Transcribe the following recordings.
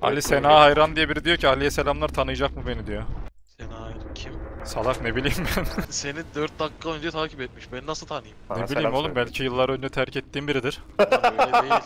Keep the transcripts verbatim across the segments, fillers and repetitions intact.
Ali Sena hayran diye biri diyor ki Ali'ye selamlar, tanıyacak mı beni diyor. Sena hayran kim? Salak, ne bileyim ben. Seni dört dakika önce takip etmiş. Ben nasıl tanıyayım? Ne Bana bileyim selam oğlum, söyle. belki yıllar önce terk ettiğim biridir. Öyle değil.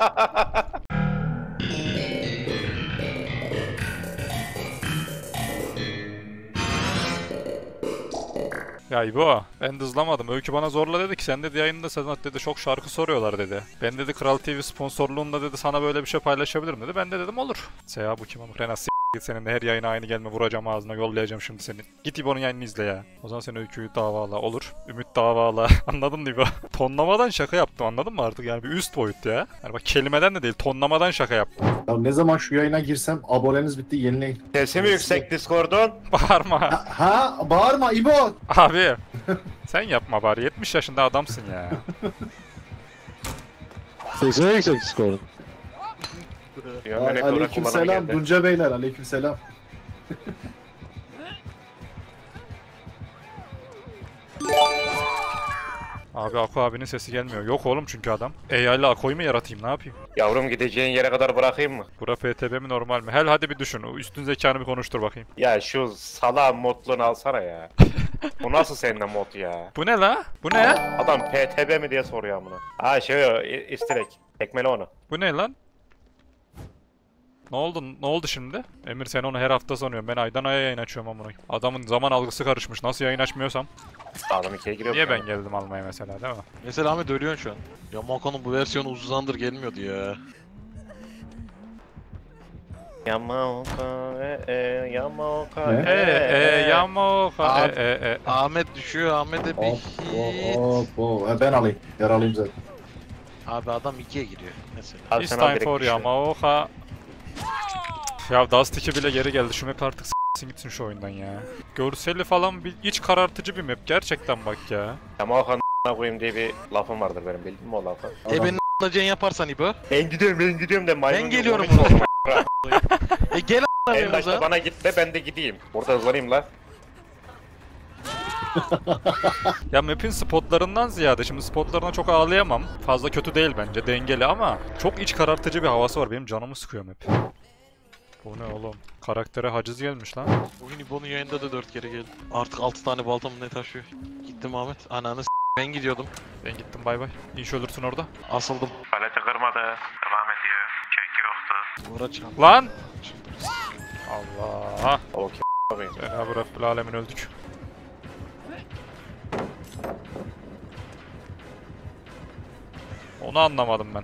Ya İbo, ben de hızlamadım. Öykü bana zorla dedi ki sen dedi yayında Sedat dedi çok şarkı soruyorlar dedi. Ben dedi Kral T V sponsorluğunda dedi sana böyle bir şey paylaşabilirim dedi. Ben de dedim olur. Seya bu kim ama? Renas s*** git, senin de her yayına aynı gelme, vuracağım ağzına, yollayacağım şimdi senin. Git İbo'nun yayını izle ya. O zaman sen Öykü'yü davala, olur. Ümit davala. Anladın mı İbo? Tonlamadan şaka yaptım, anladın mı artık, yani bir üst boyut ya. Yani bak, kelimeden de değil, tonlamadan şaka yaptım. Ya ne zaman şu yayına girsem aboneniz bitti, yenileyin. Sesi mi yüksek Discord'un? Bağırma. Ha, ha bağırma İbo. Abi sen yapma bari, yetmiş yaşında adamsın ya. seksene yüksek skorun. Aleykümselam Dunca beyler, aleykümselam. Abi Ako abinin sesi gelmiyor. Yok oğlum çünkü adam. A I ile Ako'yu mu yaratayım, ne yapayım? Yavrum gideceğin yere kadar bırakayım mı? Bura F T B mi normal mi? Hel hadi bir düşün. O üstün zekanı bir konuştur bakayım. Ya şu salağın modluğunu alsana ya. Bu nasıl seninle mod ya? Bu ne la? Bu ne? Adam P T B mi diye soruyor amına. Ha şey o, istirek. Tekmeli onu. Bu ne lan? Ne oldu? Ne oldu şimdi? Emir, sen onu her hafta sanıyorum. Ben aydan aya yayın açıyorum amına. Adamın zaman algısı karışmış. Nasıl yayın açmıyorsam? Adam ikiye giriyor. Niye ben geldim almaya mesela, değil mi? Mesela Ahmet ölüyorsun şu an. Yamaoka'nın bu versiyonu uzun zamandır gelmiyordu ya. Yamaoka e e Yamaoka Ne? E e Yamaoka Abi- e e e. Ahmet düşüyor, Ahmet'e bir Hop hit. hop hop. Ha, ben alayım. Yaralıyım zaten. Abi adam ikiye giriyor mesela. Abi It's sen time direkt for düşüyor. Yamaoka. Ya Dust iki bile geri geldi. Şu map artık s**sin gitsin şu oyundan ya. Görseli falan bir iç karartıcı bir map. Gerçekten bak ya. Yamaoka'nın a**ına koyayım diye bir lafım vardır benim, bildin mi o lafı? E benim a**lacen yaparsan İbo. Ben gidiyorum ben gidiyorum de maymun. Ben geliyorum gibi ulan. konuşuyor. E gel En a**ına başta yanımıza. bana gitme, ben de gideyim. Burada hızlanayım la. Ya map'in spotlarından ziyade, şimdi spotlarına çok ağlayamam. Fazla kötü değil bence, dengeli ama çok iç karartıcı bir havası var. Benim canımı sıkıyor map. Bu ne oğlum? Karaktere haciz gelmiş lan. Bugün İbo'nun yayında da dört kere geldi. Artık altı tane baltamı ne taşıyor. Gittim Ahmet. Ananı s*** ben gidiyordum. Ben gittim, bay bay. İnş ölürsün orada. Asıldım. Paleti kırmadı. Devam ediyor. Çek yoktu. Duvara çarptım. Lan! Allah! Okey. bakayım. Cenab-ı Rabbül Alemin öldük. Onu anlamadım ben.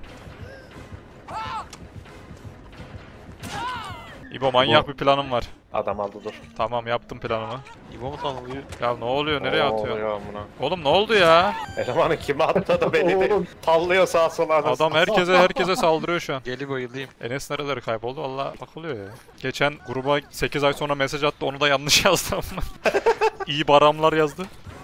İbo, manyak bir planım var. Adam aldı dur. Tamam, yaptım planımı. İbo mu tanılıyor? Ya ne oluyor, nereye Oo, atıyor? oluyor amına. Oğlum ne oldu ya? Elemanı kime atladı beni de Oğlum. tallıyor sağa sola. Adam herkese herkese saldırıyor şu an. Geli bayılayım. Enes nereleri kayboldu? Valla bakılıyor ya. Geçen gruba sekiz ay sonra mesaj attı, onu da yanlış yazdı. İyi baramlar yazdı.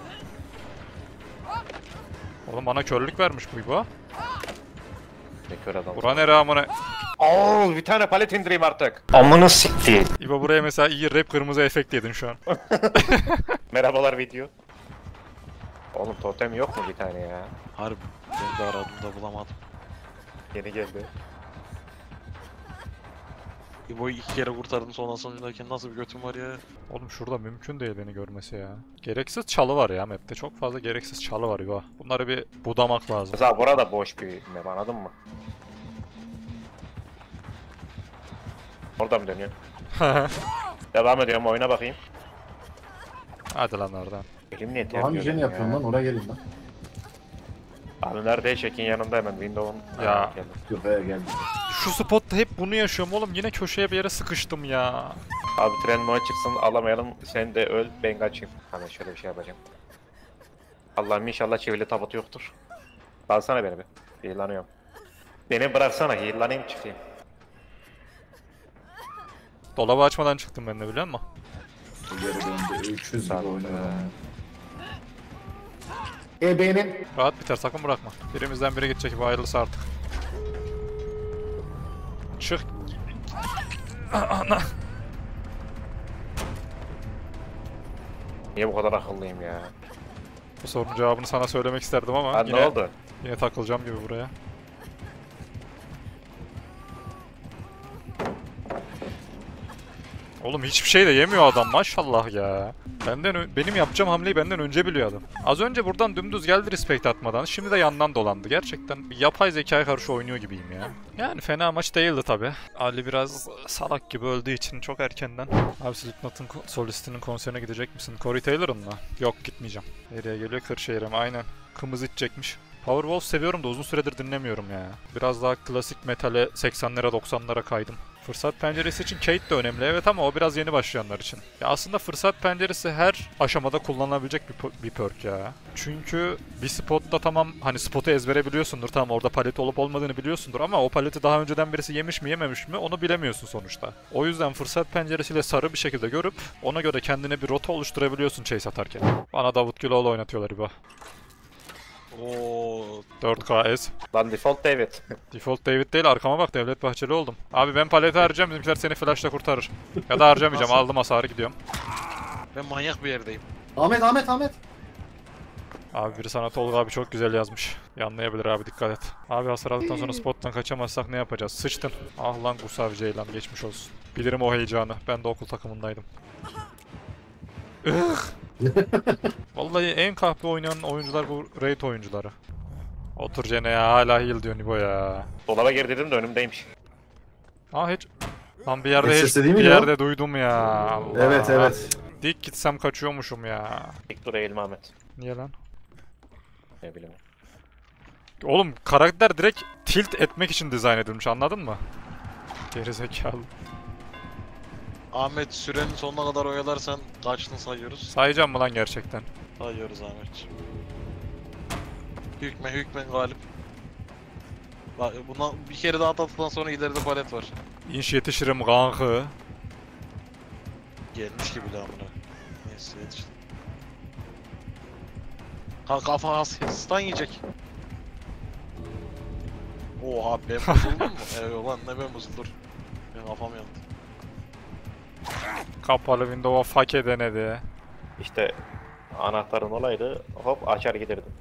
Oğlum bana körlük vermiş bu İbo. Ne kör adam. Bura nere amına? Oo, bir tane palet indireyim artık. Amını sikti. İbo buraya mesela iyi rap kırmızı efekt yedin şu an. Merhabalar video. Oğlum totem yok mu bir tane ya? Harbi. Ben de aradım da bulamadım. Yeni geldi. İbo'yu iki kere kurtardım son asılındayken nasıl bir götüm var ya. Oğlum şurada mümkün değil beni görmesi ya. Gereksiz çalı var ya map'te. Çok fazla gereksiz çalı var İbo. Bunları bir budamak lazım. Mesela burada boş bir map, anladın mı? Orada mı dönüyor? Devam ediyorum, oyuna bakayım. Hadi lan oradan. Elim niye Hangi terliyor jeni benim yapıyorsun lan? Oraya gelin lan. Abi nerede? Çekin yanında hemen Windows'un. Ya. Ha, geldim. Yok be geldi. Şu spotta hep bunu yaşıyorum oğlum. Yine köşeye bir yere sıkıştım ya. Abi tren moğa çıksın, alamayalım, sen de öl, ben kaçayım. Hani şöyle bir şey yapacağım. Allah'ım inşallah çivili tabut yoktur. Alsana beni bir. Heal'lanıyorum. Beni bıraksana, heal'lanayım çıkayım. Dolabı açmadan çıktım ben de, biliyor musun? Geri döndü. üç yüz gibi Sağ ol. oynuyor. E benim. Rahat biter, sakın bırakma. Birimizden biri gidecek, bu ayrılısı artık. Çık. Ana. Niye bu kadar akıllıyım ya? Bu sorunun cevabını sana söylemek isterdim ama Ha, yine, ne oldu? yine takılacağım gibi buraya. Oğlum hiçbir şey de yemiyor adam maşallah ya. Benden ö- benim yapacağım hamleyi benden önce biliyor adam. Az önce buradan dümdüz geldi respect atmadan. Şimdi de yandan dolandı. Gerçekten bir yapay zekaya karşı oynuyor gibiyim ya. Yani fena maç değildi tabi. Ali biraz salak gibi öldüğü için çok erkenden. Abi Slipknot'un ko- solistinin konserine gidecek misin? Corey Taylor'ın mı? Yok gitmeyeceğim. Nereye geliyor? Kırşehir'e mi? Aynen. Kımız içecekmiş. Powerwolf seviyorum da uzun süredir dinlemiyorum ya. Biraz daha klasik metale seksenlere doksanlara kaydım. Fırsat penceresi için Kate de önemli evet ama o biraz yeni başlayanlar için. Ya aslında fırsat penceresi her aşamada kullanılabilecek bir, po- bir perk ya. Çünkü bir spotta tamam hani spotu ezbere biliyorsundur tamam orada palet olup olmadığını biliyorsundur ama o paleti daha önceden birisi yemiş mi yememiş mi onu bilemiyorsun sonuçta. O yüzden fırsat penceresiyle sarı bir şekilde görüp ona göre kendine bir rota oluşturabiliyorsun chase atarken. Bana Davut Güloğlu oynatıyorlar İbo. Oo. dört K S. Lan default David. Default David değil arkama bak Devlet Bahçeli oldum. Abi ben paleti harcayacağım bizimkiler seni flashla kurtarır. Ya da harcamayacağım Nasıl? aldım hasarı gidiyorum. Ben manyak bir yerdeyim. Ahmet Ahmet Ahmet. Abi biri sana Tolga abi çok güzel yazmış. Yanlayabilir abi dikkat et. Abi hasar aldıktan sonra spottan kaçamazsak ne yapacağız? Sıçtın. Ah lan Gusav Ceylan geçmiş olsun. Bilirim o heyecanı. Ben de okul takımındaydım. Ugh. Vallahi en kahpe oynayan oyuncular bu raid oyuncuları. Otur Cene ya hala heal diyor Nibo ya. Dolaba girdirdim de önümdeymiş. Ah hiç... Lan bir yerde Hiç hiç, sesi değil mi bir ya? yerde duydum ya. Allah. Evet evet. Dik gitsem kaçıyormuşum ya. İlk dur eğilme Ahmet. Niye lan? Ne bileyim. Oğlum karakter direkt tilt etmek için dizayn edilmiş anladın mı? Gerizekalı. Ahmet sürenin sonuna kadar oyalarsan kaçtın sayıyoruz. Sayacağım mı lan gerçekten? Sayıyoruz Ahmetciğim. Hükme hükmen galip. Bak buna bir kere daha atlattıktan sonra ileride palet var. İnş yetişirim kankı. Gelmiş gibi lan buna. Neyse yetiştim. Ha kafa stun yiyecek. Oha ben bozuldum mu? Evet lan ne ben bozuldur. Benim kafam yandı. Kapalı window'a fake denedi. İşte anahtarın olaydı hop açar giderdim.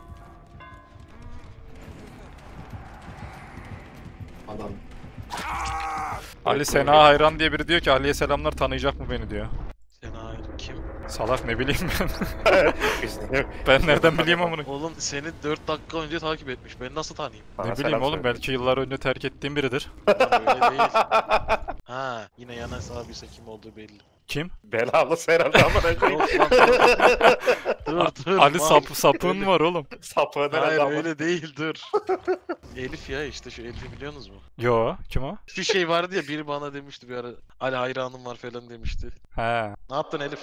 Adam. Ali Sena hayran diye biri diyor ki Ali'ye selamlar tanıyacak mı beni diyor. Sen hayır kim? Salak ne bileyim ben. Biz Ben nereden bileyim amına. Oğlum seni dört dakika önce takip etmiş. Ben nasıl tanıyayım? Bana Ne bileyim selam oğlum söyle. belki yıllar önce terk ettiğim biridir. Lan öyle değil. Ha yine Yanas abiyse kim olduğu belli. Kim? Belalı herhalde amına koyayım. Yok lan dur. Dur dur. Ali mal. sap sapığın var oğlum. Sapı Hayır herhalde ama. öyle değil dur. Elif ya işte şu Elif'i biliyorsunuz mu? Yo kim o? Bir şey vardı ya biri bana demişti bir ara. Ali hayranım var falan demişti. He. Ne yaptın Elif?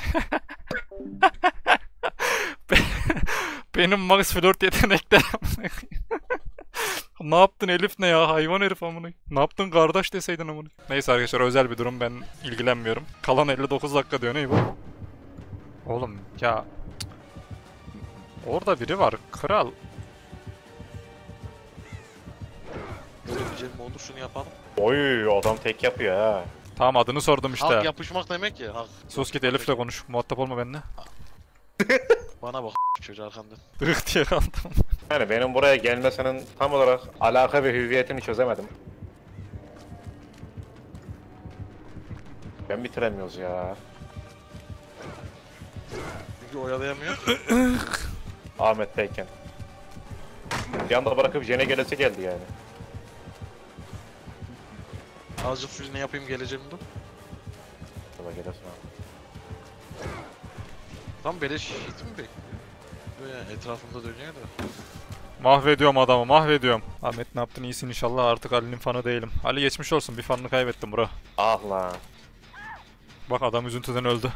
Benim Max Flört yeteneklerim. Ne yaptın Elif ne ya hayvan herif amına. Ne yaptın kardeş deseydin amına. Neyse arkadaşlar özel bir durum ben ilgilenmiyorum. Kalan elli dokuz dakika diyor ne bu? Oğlum ya. Orada biri var kral. Böyle bir şey mi olur şunu yapalım. Oy adam tek yapıyor ha. Tamam adını sordum işte. Hak yapışmak demek ya hak. Sus git Elif'le konuş. Muhatap olma benimle. Bana bak çocuğu arkandan. Dık diye kaldım. Yani benim buraya gelmesinin tam olarak alaka ve hüviyetini çözemedim. Ben bitiremiyoruz ya. Çünkü oyalayamıyor. Ahmet'teyken. Bir anda bırakıp Jene gelesi geldi yani. Azıcık şu ne yapayım geleceğim de. Sonra gelirsin abi. Tam beleş hit mi bekliyor? Böyle etrafımda dönüyor da. Mahvediyorum adamı mahvediyorum. Ahmet ne yaptın iyisin inşallah artık Ali'nin fanı değilim. Ali geçmiş olsun bir fanını kaybettim bro. Ah lan. Bak adam üzüntüden öldü.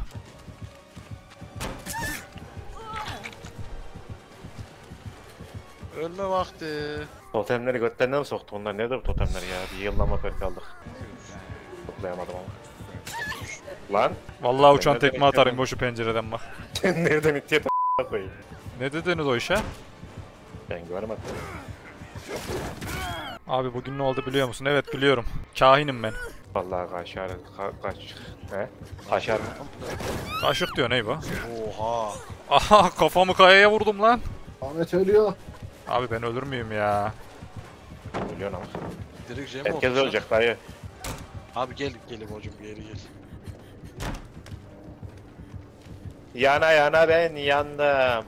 Ölme vakti. Totemleri götlerine mi soktu onlar? Nedir bu totemler ya? Bir yıllama perk aldık. Toplayamadım ama. Lan? Vallahi uçan Ben tekme nereden atarım bekledim? boşu pencereden bak. Sen nereden itiye koyayım? Ne dediniz o işe? Ben görmedim. Abi bugün ne oldu biliyor musun? Evet biliyorum. Kahinim ben. Vallahi kaşar, ka kaç, he? Kaşar. Kaşık diyor ney bu? Oha. Aha kafamı kayaya vurdum lan. Ahmet ölüyor. Abi ben ölür müyüm ya? Milyon ama. Direkt J mi Herkes oldu? ölecek dayı. Abi gel gel hocam bir yere gel. Yana yana ben yandım.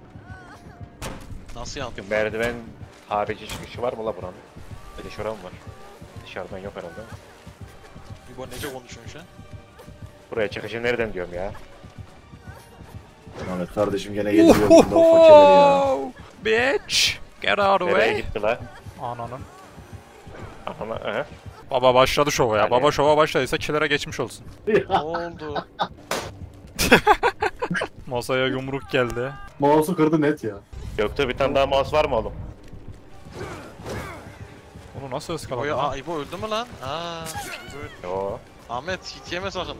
Nasıl yandı? Merdiven harici çıkışı var mı la buranın? Bir de şuram var. Dışarıdan yok herhalde. İbo nece konuşuyorsun şu an? Buraya çıkışı nereden diyorum ya? Ahmet kardeşim gene getiriyor bunda o fakirleri ya. Ohoho! Bitch! Get out of the Nereye way. gitti la? Ananın. Ana, aha. Baba başladı şova ya. Yani- Baba şova başladıysa killere geçmiş olsun. Ne oldu? Masaya yumruk geldi. Mouse'u kırdı net ya. Gökte bir tane daha mouse var mı oğlum? Onu nasıl İbo'ya, ıskaladı aa lan? İbo öldü mü lan? Aa. İbo öldü. Yo. Ahmet hit yeme sakın.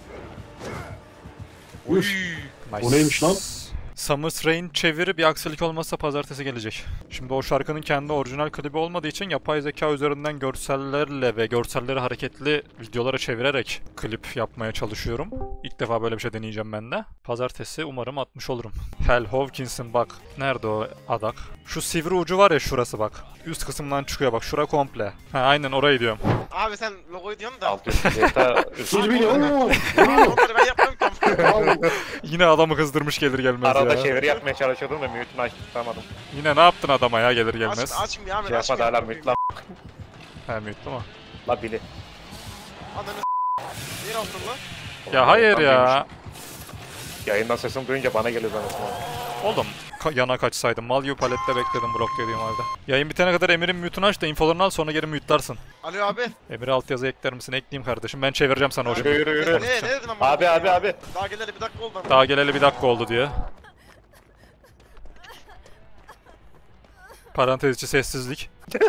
Üf. Nice. O neymiş lan? Summer Rain çeviri bir aksilik olmazsa pazartesi gelecek. Şimdi o şarkının kendi orijinal klibi olmadığı için yapay zeka üzerinden görsellerle ve görselleri hareketli videolara çevirerek klip yapmaya çalışıyorum. İlk defa böyle bir şey deneyeceğim ben de. Pazartesi umarım atmış olurum. Hal Hawkins'in bak. Nerede o adak? Şu sivri ucu var ya şurası bak. Üst kısımdan çıkıyor bak. Şura komple. Ha aynen orayı diyorum. Abi sen logoyu diyorsun da. Alt üst data üst. Siz biliyor musun? Onları ben yapmam ki. Yine adamı kızdırmış gelir gelmez Arada ya. çeviri yapmaya çalışıyordum da mute'unu açıp tutamadım. Yine ne yaptın adama ya gelir Aç, gelmez. aç bir Ahmet Şey aç yapmadı bir. hala mute la. Ha mute mu? La bili. Ananı s***. Niye aldın lan? Ya hayır Tam ya. duymuşum. Yayından sesim duyunca bana geliyor zannettim. Oğlum ka- yana kaçsaydım. Mal gibi palette bekledim blok dediğim halde. Yayın bitene kadar Emir'in mute'unu aç da infolarını al sonra geri mute'larsın. Alo abi. Emir'e altyazı ekler misin? Ekleyeyim kardeşim. Ben çevireceğim sana Yürü hocam. yürü Ne, yürü. ne, ne dedin ama? Abi abi abi. Daha geleli bir dakika oldu ama. Daha geleli bir dakika oldu diye. Parantez içi sessizlik.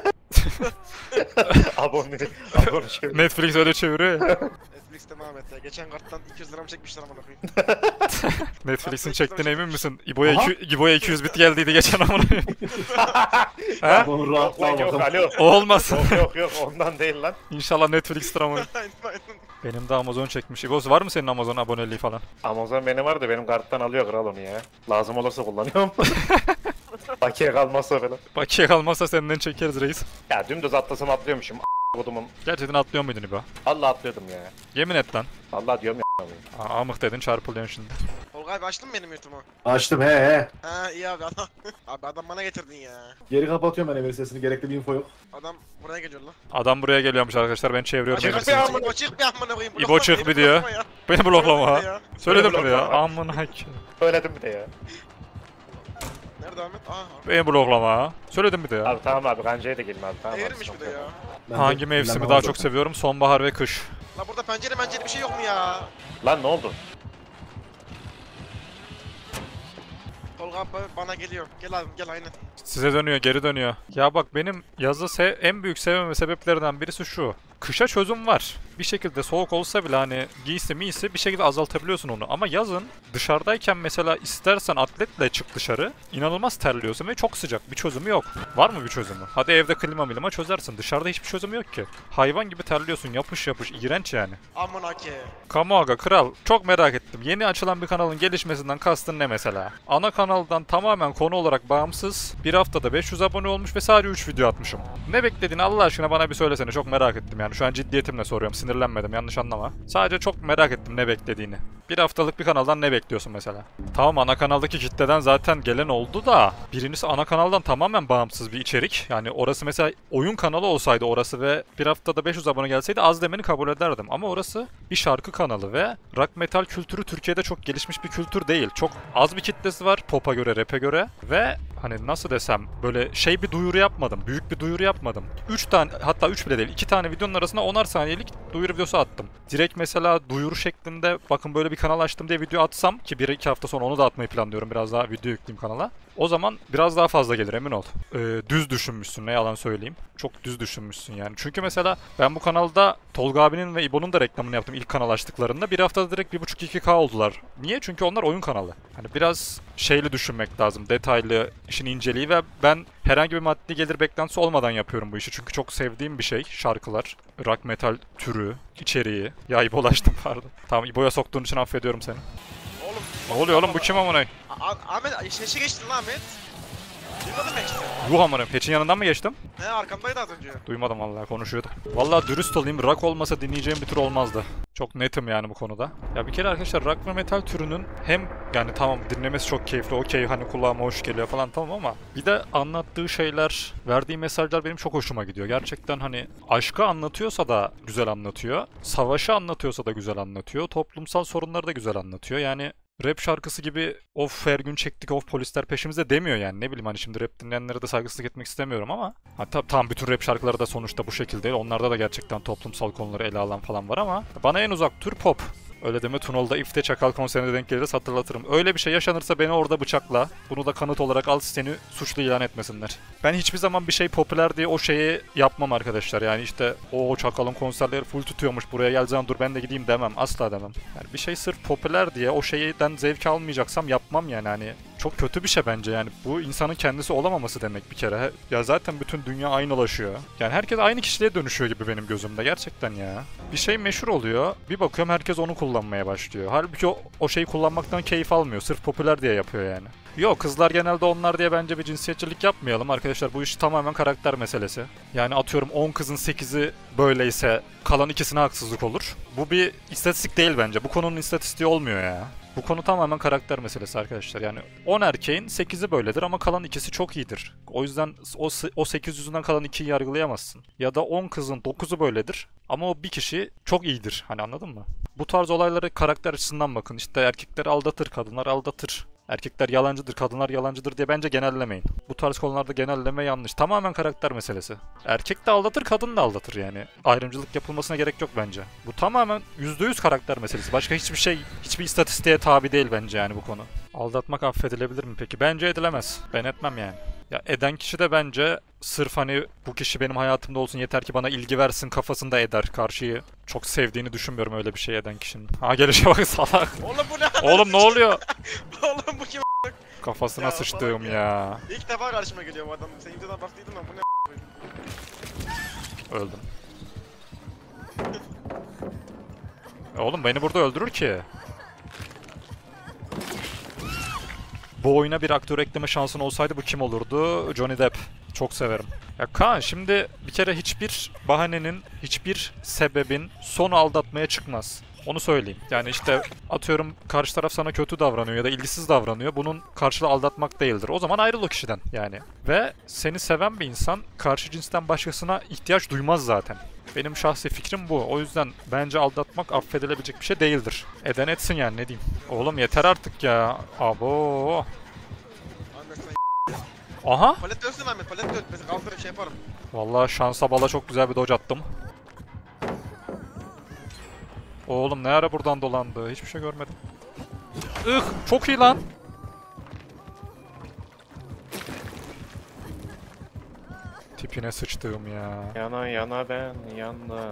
Abone. Abone şey. Netflix öyle çeviriyor ya. Netflix'te Ahmet ya. Geçen karttan iki yüz lira mı çekmişler amına koyayım. Netflix'in çektiğine emin misin? İbo'ya Aha. iki- İbo'ya iki yüz bit geldiydi geçen amına. Ha? Onu Yok rahatla lan yok bakalım. alo. O olmasın. Yok yok yok ondan değil lan. İnşallah Netflix'tir ama. Aynen aynen. Benim de Amazon çekmiş. İbo var mı senin Amazon aboneliği falan? Amazon benim var da benim karttan alıyor kral onu ya. Lazım olursa kullanıyorum. Bakiye kalmazsa falan. Bakiye kalmazsa senden çekeriz reis. Ya dümdüz atlasam atlıyormuşum. Kodumun. Gerçekten atlıyor muydun İbo? Allah atlıyordum ya. Yemin et lan. Allah diyorum ya. Aa, amık dedin çarpılıyorsun şimdi. Tolga abi açtın mı benim YouTube'u? Açtım he he. Ha iyi abi adam. Abi adam bana getirdin ya. Geri kapatıyorum ben Emir sesini. Gerekli bir info yok. Adam buraya geliyor lan. Adam buraya geliyormuş arkadaşlar ben çeviriyorum. Açık Emir bir seni. amına İbo çık bir amına koyayım. İbo Bloklama, çık beni bir diyor. bloklama ya. Beni bloklama ha. Bloklama ya. Söyledim Beni bunu ya. bloklama. Amına hak. Söyledim bir de ya. Nerede Ahmet? Aa. Beni bloklama ha. Söyledim bir de ya. Abi tamam abi Ganca'ya da gelin abi tamam. abi, Eğrilmiş bir de ya. Ben Hangi de mevsimi bilemem daha zaten. çok seviyorum? Sonbahar ve kış. La burada pencere pencere bir şey yok mu ya? Lan ne oldu? Tolga abi bana geliyor. Gel abi gel aynen. Size dönüyor, geri dönüyor. Ya bak benim yazı sev- en büyük sevmeme sebeplerinden birisi şu. Kışa çözüm var. Bir şekilde soğuk olsa bile hani giysi miysi bir şekilde azaltabiliyorsun onu. Ama yazın dışarıdayken mesela istersen atletle çık dışarı. İnanılmaz terliyorsun ve çok sıcak. Bir çözümü yok. Var mı bir çözümü? Hadi evde klima milima çözersin. Dışarıda hiçbir çözümü yok ki. Hayvan gibi terliyorsun. Yapış yapış. İğrenç yani. Amına ki. Kamuaga kral çok merak ettim. Yeni açılan bir kanalın gelişmesinden kastın ne mesela? Ana kanaldan tamamen konu olarak bağımsız bir haftada beş yüz abone olmuş ve sadece üç video atmışım. Ne beklediğini Allah aşkına bana bir söylesene çok merak ettim yani. Şu an ciddiyetimle soruyorum sinirlenmedim yanlış anlama. Sadece çok merak ettim ne beklediğini. Bir haftalık bir kanaldan ne bekliyorsun mesela? Tamam ana kanaldaki kitleden zaten gelen oldu da birincisi ana kanaldan tamamen bağımsız bir içerik. Yani orası mesela oyun kanalı olsaydı orası ve bir haftada beş yüz abone gelseydi az demeni kabul ederdim. Ama orası bir şarkı kanalı ve rock metal kültürü Türkiye'de çok gelişmiş bir kültür değil. Çok az bir kitlesi var pop'a göre, rap'e göre ve hani nasıl desem böyle şey bir duyuru yapmadım. Büyük bir duyuru yapmadım. üç tane hatta üç bile değil iki tane videonun arasına onar saniyelik duyuru videosu attım. Direkt mesela duyuru şeklinde bakın böyle bir kanal açtım diye video atsam ki bir iki hafta sonra onu da atmayı planlıyorum. Biraz daha video yükleyeyim kanala. O zaman biraz daha fazla gelir emin ol. Ee, düz düşünmüşsün ne yalan söyleyeyim. Çok düz düşünmüşsün yani. Çünkü mesela ben bu kanalda Tolga abinin ve İbo'nun da reklamını yaptım ilk kanal açtıklarında. Bir haftada direkt bir buçuk iki K oldular. Niye? Çünkü onlar oyun kanalı. Hani biraz şeyli düşünmek lazım. Detaylı, işin inceliği ve ben herhangi bir maddi gelir beklentisi olmadan yapıyorum bu işi. Çünkü çok sevdiğim bir şey. Şarkılar, rock metal türü, içeriği. Ya İbo'laştım pardon. Tamam İbo'ya soktuğun için affediyorum seni. Oğlum. Ne oluyor oğlum bu kim amına? A- A- Ahmet şeşe geçtin lan Ahmet. Duymadın mı işte? Yuh amına. Hatch'in yanından mı geçtim? He arkamdaydı az önce. Duymadım vallahi konuşuyordu. Vallahi dürüst olayım rock olmasa dinleyeceğim bir tür olmazdı. Çok netim yani bu konuda. Ya bir kere arkadaşlar rock ve metal türünün hem yani tamam dinlemesi çok keyifli, okey hani kulağıma hoş geliyor falan tamam ama bir de anlattığı şeyler, verdiği mesajlar benim çok hoşuma gidiyor. Gerçekten hani aşkı anlatıyorsa da güzel anlatıyor, savaşı anlatıyorsa da güzel anlatıyor, toplumsal sorunları da güzel anlatıyor. Yani rap şarkısı gibi of her gün çektik of polisler peşimizde demiyor yani ne bileyim hani şimdi rap dinleyenlere de saygısızlık etmek istemiyorum ama hatta tam bütün rap şarkıları da sonuçta bu şekilde onlarda da gerçekten toplumsal konuları ele alan falan var ama bana en uzak tür pop. Öyle deme Tunalı'da İfte Çakal konserine denk geliriz hatırlatırım. Öyle bir şey yaşanırsa beni orada bıçakla. Bunu da kanıt olarak al seni suçlu ilan etmesinler. Ben hiçbir zaman bir şey popüler diye o şeyi yapmam arkadaşlar. Yani işte o Çakal'ın konserleri full tutuyormuş buraya gel zaman dur ben de gideyim demem. Asla demem. Yani bir şey sırf popüler diye o şeyden zevk almayacaksam yapmam yani hani. Çok kötü bir şey bence yani. Bu insanın kendisi olamaması demek bir kere. Ya zaten bütün dünya aynılaşıyor. Yani herkes aynı kişiliğe dönüşüyor gibi benim gözümde gerçekten ya. Bir şey meşhur oluyor. Bir bakıyorum herkes onu kullanmaya başlıyor. Halbuki o, o şeyi kullanmaktan keyif almıyor. Sırf popüler diye yapıyor yani. Yok kızlar genelde onlar diye bence bir cinsiyetçilik yapmayalım arkadaşlar. Bu iş tamamen karakter meselesi. Yani atıyorum on kızın sekizi böyleyse kalan ikisine haksızlık olur. Bu bir istatistik değil bence. Bu konunun istatistiği olmuyor ya. Bu konu tamamen karakter meselesi arkadaşlar. Yani on erkeğin sekizi böyledir ama kalan ikisi çok iyidir. O yüzden o, o sekiz yüzünden kalan ikiyi yargılayamazsın. Ya da on kızın dokuzu böyledir ama o bir kişi çok iyidir. Hani anladın mı? Bu tarz olayları karakter açısından bakın. İşte erkekler aldatır, kadınlar aldatır. Erkekler yalancıdır, kadınlar yalancıdır diye bence genellemeyin. Bu tarz konularda genelleme yanlış. Tamamen karakter meselesi. Erkek de aldatır, kadın da aldatır yani. Ayrımcılık yapılmasına gerek yok bence. Bu tamamen yüzde yüz karakter meselesi. Başka hiçbir şey, hiçbir istatistiğe tabi değil bence yani bu konu. Aldatmak affedilebilir mi peki? Bence edilemez. Ben etmem yani. Ya eden kişi de bence sırf hani bu kişi benim hayatımda olsun yeter ki bana ilgi versin kafasında eder. Karşıyı çok sevdiğini düşünmüyorum öyle bir şey eden kişinin. Ha gelişe bak salak. Oğlum bu ne? Oğlum ne oluyor? Oğlum bu kim? Kafasına Ya, sıçtığım salak ya. İlk defa karşıma geliyor bu adam. Sen imzadan baktıydın lan bu ne? Öldüm. E oğlum beni burada öldürür ki. Bu oyuna bir aktör ekleme şansın olsaydı bu kim olurdu? Johnny Depp. Çok severim. Ya Kaan şimdi bir kere hiçbir bahanenin, hiçbir sebebin sonu aldatmaya çıkmaz. Onu söyleyeyim. Yani işte atıyorum karşı taraf sana kötü davranıyor ya da ilgisiz davranıyor. Bunun karşılığı aldatmak değildir. O zaman ayrıl o kişiden yani. Ve seni seven bir insan karşı cinsten başkasına ihtiyaç duymaz zaten. Benim şahsi fikrim bu. O yüzden bence aldatmak affedilebilecek bir şey değildir. Eden etsin yani ne diyeyim. Oğlum yeter artık ya. Abo. Ahmet sen Aha. palet dönsün Ahmet palet dön. Mesela kaldırıp şey yaparım. Vallahi şansa bala çok güzel bir dodge attım. Oğlum ne ara buradan dolandı? Hiçbir şey görmedim. Ih, çok iyi lan. Tipine sıçtığım ya. Yana yana ben yana.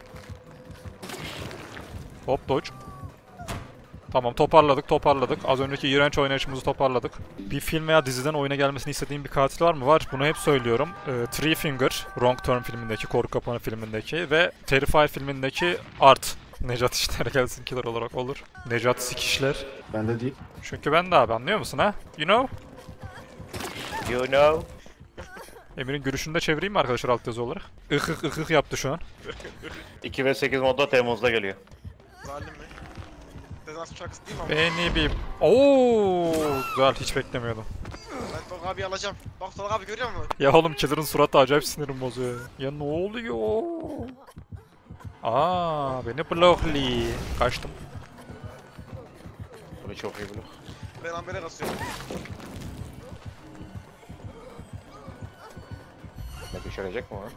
Hop dodge. Tamam toparladık toparladık. Az önceki iğrenç oynayışımızı toparladık. Bir film veya diziden oyuna gelmesini istediğim bir katil var mı? Var. Bunu hep söylüyorum. Ee, Three Finger, Wrong Turn filmindeki, Korku Kapanı filmindeki ve Terrifier filmindeki Art. Necat İşler gelsin killer olarak olur. Necat Sikişler. Bende değil. Çünkü ben de abi anlıyor musun ha? You know? You know. Emir'in görüşünü de çevireyim mi arkadaşlar alt yazı olarak? Ikık ıkık yaptı şu an. iki ve sekiz modda Temmuz'da geliyor. Zalim mi? Dezansın şarkısı değil mi ama? Beni bir... Oo, güzel hiç beklemiyordum. Ben Tolga abi alacağım. Bak Tolga abi görüyor musun? Ya oğlum Killer'ın suratı acayip sinirim bozuyor. Ya ne oluyor? Aa, beni blokli. Kaçtım. Bunu çok iyi blok. Ben Amber'e kasıyorum. Ne düşürecek mi o?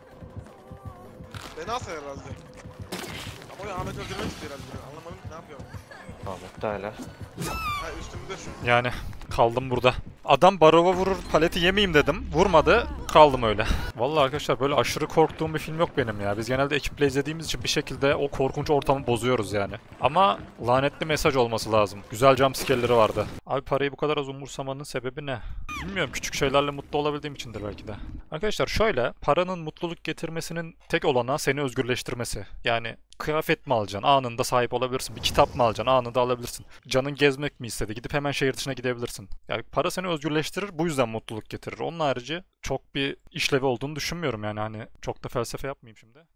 Beni asar herhalde. Ama o Ahmet öldürmek istiyor herhalde. Anlamadım ki ne yapıyor. Ahmet de hala. Ha üstümüzde şu. Yani kaldım burada. Adam barova vurur paleti yemeyeyim dedim. Vurmadı. Kaldım öyle. Vallahi arkadaşlar böyle aşırı korktuğum bir film yok benim ya. Biz genelde ekiple izlediğimiz için bir şekilde o korkunç ortamı bozuyoruz yani. Ama lanetli mesaj olması lazım. Güzel jumpscare'leri vardı. Abi parayı bu kadar az umursamanın sebebi ne? Bilmiyorum, küçük şeylerle mutlu olabildiğim içindir belki de. Arkadaşlar şöyle, paranın mutluluk getirmesinin tek olanağı seni özgürleştirmesi. Yani kıyafet mi alacaksın? Anında sahip olabilirsin. Bir kitap mı alacaksın? Anında alabilirsin. Canın gezmek mi istedi? Gidip hemen şehir dışına gidebilirsin. Yani para seni özgürleştirir, bu yüzden mutluluk getirir. Onun harici çok bir işlevi olduğunu düşünmüyorum yani, hani çok da felsefe yapmayayım şimdi.